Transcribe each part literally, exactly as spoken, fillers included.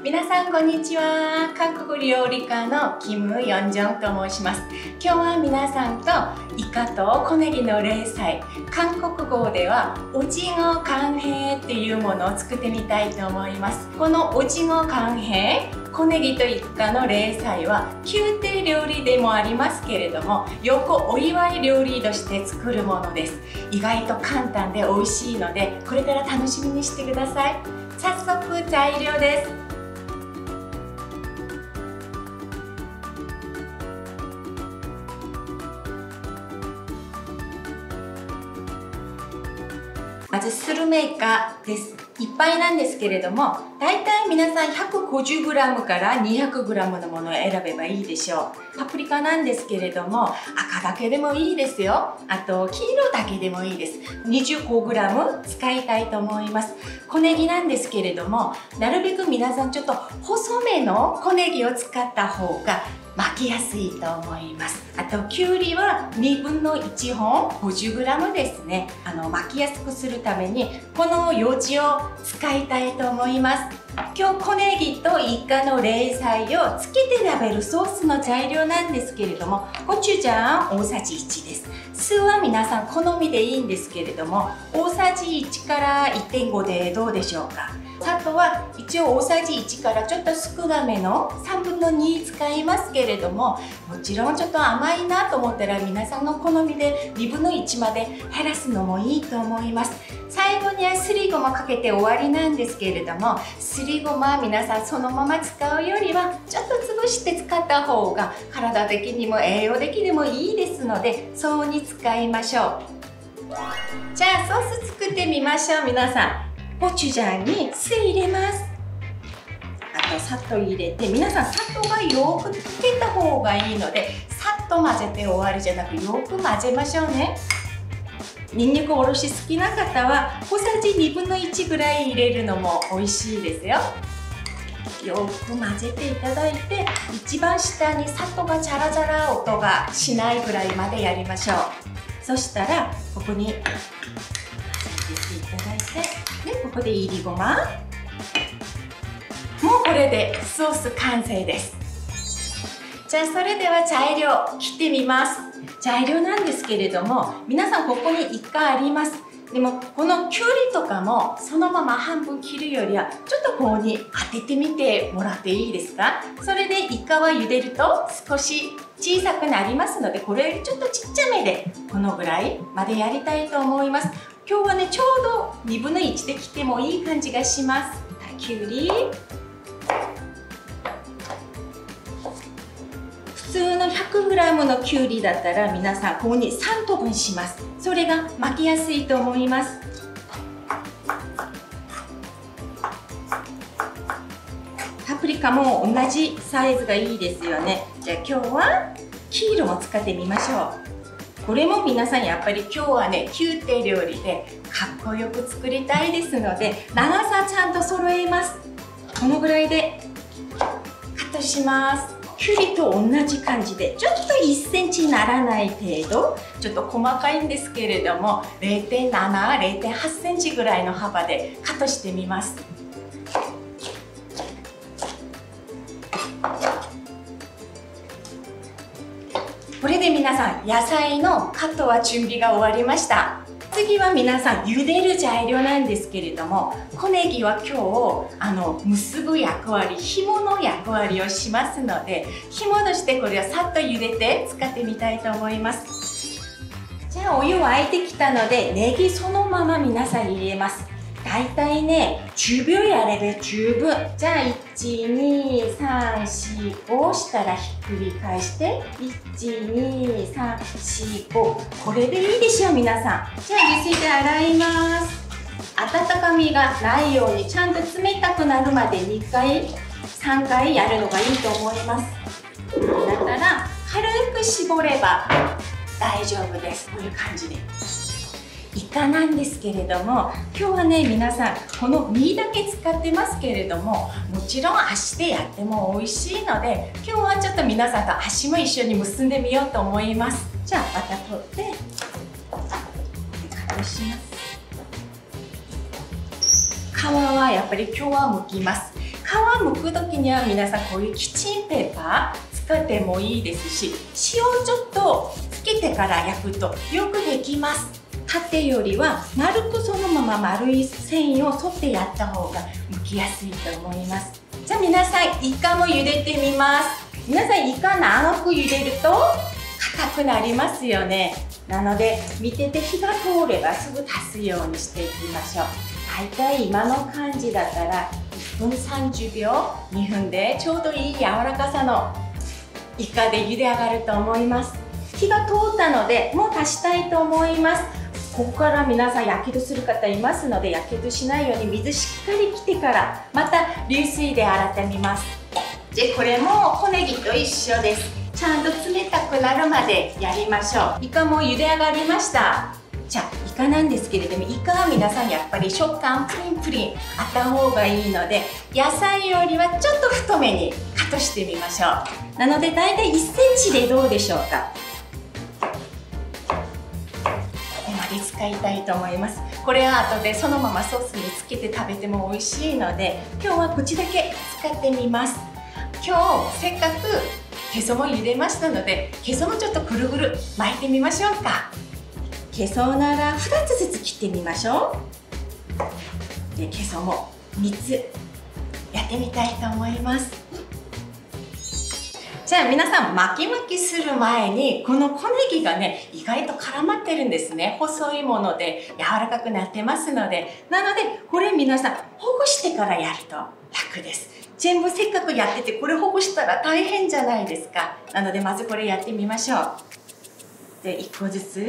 皆さんこんにちは。韓国料理家のキム・ヨンジョンと申します。今日は皆さんとイカと小ネギの冷菜、韓国語ではオジゴカンヘイっていうものを作ってみたいと思います。このオジゴカンヘイ、小ネギとイカの冷菜は宮廷料理でもありますけれども、よくお祝い料理として作るものです。意外と簡単で美味しいので、これから楽しみにしてください。早速材料です。まずスルメイカです。いっぱいなんですけれども、だいたい皆さん ひゃくごじゅうグラム から にひゃくグラム のものを選べばいいでしょう。パプリカなんですけれども、赤だけでもいいですよ。あと黄色だけでもいいです。にじゅうごグラム 使いたいと思います。小ネギなんですけれども、なるべく皆さんちょっと細めの小ネギを使った方が巻きやすいと思います。あときゅうりはにぶんのいちほん ごじゅうグラム ですね。あの巻きやすくするためにこのようじを使いたいと思います。今日小ネギとイカの冷菜をつけて食べるソースの材料なんですけれども、コチュジャン大さじいちです。酢は皆さん好みでいいんですけれども、大さじいちから いってんご でどうでしょうか。砂糖は一応大さじいちからちょっと少なめのさんぶんのに使いますけれども、もちろんちょっと甘いなと思ったら皆さんの好みでにぶんのいちまで減らすのもいいと思います。最後にはすりごまかけて終わりなんですけれども、すりごまは皆さんそのまま使うよりはちょっと潰して使った方が体的にも栄養的にもいいですので、そうに使いましょう。じゃあソース作ってみましょう。皆さんコチュジャンに酢入れます。あと砂糖入れて、皆さん砂糖がよくつけた方がいいので、さっと混ぜて終わりじゃなくよく混ぜましょうね。にんにくおろし好きな方は小さじにぶんのいちぐらい入れるのも美味しいですよ。よく混ぜていただいて、一番下に砂糖がジャラジャラ音がしないぐらいまでやりましょう。そしたらここに混ぜていただいて、でここでいりごま、もうこれでソース完成です。じゃあそれでは材料切ってみます。材料なんですけれども、皆さんここにイカあります。でもこのきゅうりとかもそのまま半分切るよりはちょっとここに当ててみてもらっていいですか。それでイカは茹でると少し小さくなりますので、これよりちょっとちっちゃめでこのぐらいまでやりたいと思います。今日はね、ちょうどにぶんのいちで切ってもいい感じがします。きゅうり、普通の ひゃくグラム のきゅうりだったら皆さんここにさんとぶんします。それが巻きやすいと思います。パプリカも同じサイズがいいですよね。じゃあ今日は黄色も使ってみましょう。これも皆さんやっぱり今日はね、宮廷料理でかっこよく作りたいですので、長さちゃんと揃えます。このぐらいでカットします。きゅうりと同じ感じでちょっといっセンチにならない程度、ちょっと細かいんですけれども れいてんなな、れいてんはちセンチぐらいの幅でカットしてみます。これで皆さん野菜のカットは準備が終わりました。次は皆さん茹でる材料なんですけれども、小ネギは今日あの結ぶ役割、紐の役割をしますので、紐としてこれをさっと茹でて使ってみたいと思います。じゃあお湯沸いてきたので、ネギそのまま皆さん入れます。だいたいねじゅうびょうやれば十分。じゃあいち、に、さん、よん、ごしたらひっくり返していち、に、さん、よん、ご、これでいいでしょう皆さん。じゃあ水で洗います。温かみがないようにちゃんと冷たくなるまでにかいさんかいやるのがいいと思います。だったら軽く絞れば大丈夫です。こういう感じで。イカなんですけれども、今日はね皆さんこの身だけ使ってますけれども、もちろん足でやっても美味しいので、今日はちょっと皆さんと足も一緒に結んでみようと思います。じゃあまた取ってカットします。皮はやっぱり今日は剥きます。皮皮むく時には皆さんこういうキッチンペーパー使ってもいいですし、塩をちょっとつけてから焼くとよくできます。縦よりは丸くそのまま丸い繊維を沿ってやった方が剥きやすいと思います。じゃあ皆さんイカも茹でてみます。皆さんイカ長く茹でると硬くなりますよね。なので見てて火が通ればすぐ足すようにしていきましょう。大体今の感じだったらいっぷんさんじゅうびょう、にふんでちょうどいい柔らかさのイカで茹で上がると思います。火が通ったのでもう足したいと思います。ここから皆さんやけどする方いますので、やけどしないように水しっかりきてからまた流水で洗ってみます。でこれも小ネギと一緒です。ちゃんと冷たくなるまでやりましょう。イカも茹で上がりました。じゃあイカなんですけれども、イカは皆さんやっぱり食感プリンプリンあった方がいいので、野菜よりはちょっと太めにカットしてみましょう。なのでだいたいいっセンチでどうでしょうか。ここまで使いたいと思います。これは後でそのままソースにつけて食べても美味しいので、今日は口だけ使ってみます。今日せっかくへそも茹でましたので、へそもちょっとぐるぐる巻いてみましょうか。へそならふたつずつ切ってみましょう。でへそもみっつやってみたいと思います。じゃあ皆さん巻き巻きする前に、この小ネギがね意外と絡まってるんですね。細いもので柔らかくなってますので、なのでこれ皆さんほぐしてからやると楽です。全部せっかくやっててこれほぐしたら大変じゃないですか。なのでまずこれやってみましょう。でいっこずつ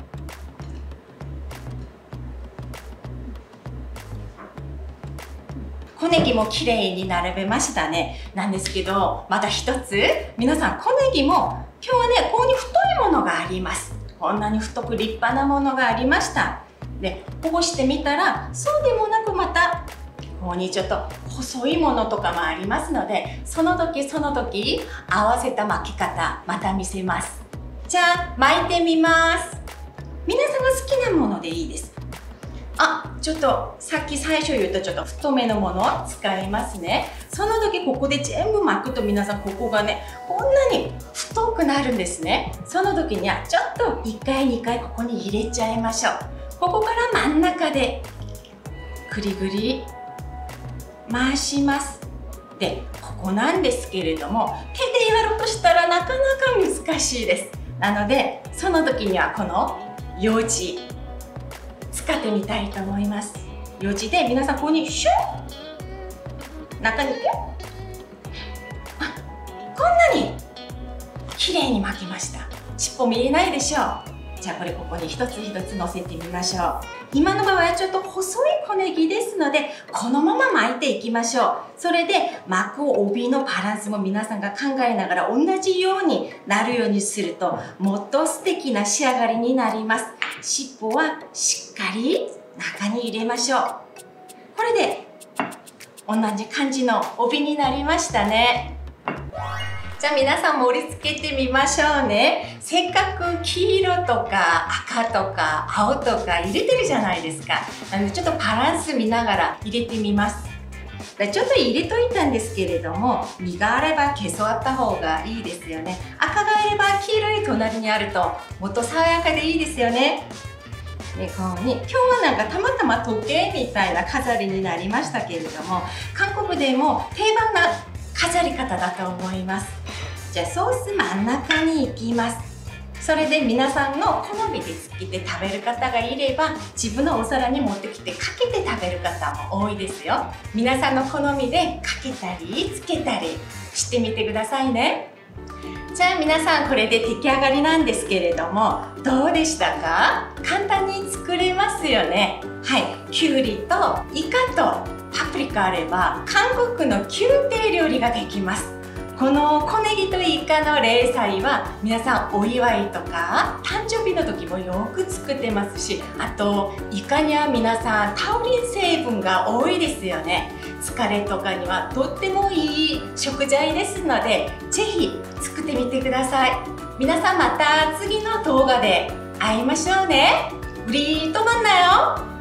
小ネギもきれいに並べましたね。なんですけどまた一つ、皆さん小ネギも今日はねここに太いものがあります。こんなに太く立派なものがありました。でほぐしてみたらそうでもなくまたここにちょっと細いものとかもありますので、その時その時合わせた巻き方また見せます。じゃあ巻いてみます。皆さんが好きなものでいいです。あ、ちょっとさっき最初言ったちょっと太めのものを使いますね。その時ここで全部巻くと皆さんここがねこんなに太くなるんですね。その時にはちょっといっかいにかいここに入れちゃいましょう。ここから真ん中でぐりぐり回します。でここなんですけれども、手でやろうとしたらなかなか難しいです。なのでその時にはこのようじ使ってみたいと思います。ようじで皆さんここにシュッ中にピュッ、あ、こんなにきれいに巻きました。尻尾見えないでしょう。じゃあこれここに一つ一つ乗せてみましょう。今の場合はちょっと細い小ネギですのでこのまま巻いていきましょう。それで巻く帯のバランスも皆さんが考えながら同じようになるようにするともっと素敵な仕上がりになります。尻尾はしっかり中に入れましょう。これで同じ感じの帯になりましたね。じゃあ皆さん盛り付けてみましょうね。せっかく黄色とか赤とか青とか入れてるじゃないですか。なのでちょっとバランス見ながら入れてみます。ちょっと入れといたんですけれども、実があれば消そうあった方がいいですよね。赤があれば黄色い隣にあるともっと爽やかでいいですよね。でこうに今日はなんかたまたま時計みたいな飾りになりましたけれども、韓国でも定番な飾り方だと思います。じゃあソース真ん中に行きます。それで皆さんの好みでつけて食べる方がいれば自分のお皿に持ってきてかけて食べる方も多いですよ。皆さんの好みでかけたりつけたりしてみてくださいね。じゃあ皆さんこれで出来上がりなんですけれども、どうでしたか？簡単に作れますよね。はい、きゅうりとイカとパプリカあれば韓国の宮廷料理ができます。この小ネギとイカの冷菜は皆さんお祝いとか誕生日の時もよく作ってますし、あとイカには皆さんタウリン成分が多いですよね。疲れとかにはとってもいい食材ですのでぜひ作ってみてください。皆さんまた次の動画で会いましょうね。우리 또 만나요.